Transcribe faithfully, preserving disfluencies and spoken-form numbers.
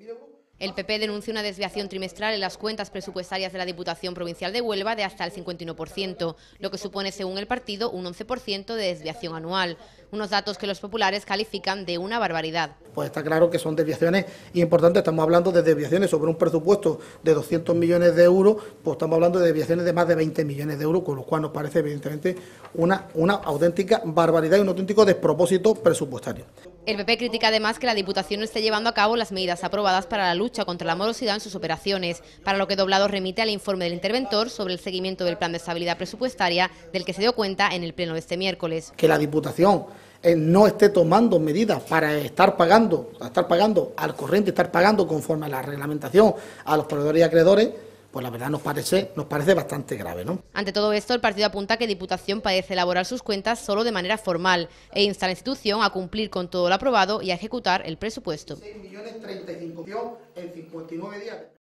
El P P denuncia una desviación trimestral en las cuentas presupuestarias de la Diputación Provincial de Huelva de hasta el cincuenta y uno por ciento, lo que supone, según el partido, un once por ciento de desviación anual. Unos datos que los populares califican de una barbaridad. Pues está claro que son desviaciones importantes, estamos hablando de desviaciones sobre un presupuesto de doscientos millones de euros, pues estamos hablando de desviaciones de más de veinte millones de euros, con lo cual nos parece evidentemente una, una auténtica barbaridad y un auténtico despropósito presupuestario. El P P critica además que la Diputación no esté llevando a cabo las medidas aprobadas para la lucha contra la morosidad en sus operaciones, para lo que Doblado remite al informe del interventor sobre el seguimiento del plan de estabilidad presupuestaria, del que se dio cuenta en el pleno de este miércoles. Que la Diputación eh, no esté tomando medidas para estar pagando, estar pagando al corriente, estar pagando conforme a la reglamentación a los proveedores y acreedores, pues la verdad nos parece, nos parece bastante grave, ¿no? Ante todo esto, el partido apunta que Diputación parece elaborar sus cuentas solo de manera formal e insta a la institución a cumplir con todo lo aprobado y a ejecutar el presupuesto. seis millones treinta y cinco mil en cincuenta y nueve días.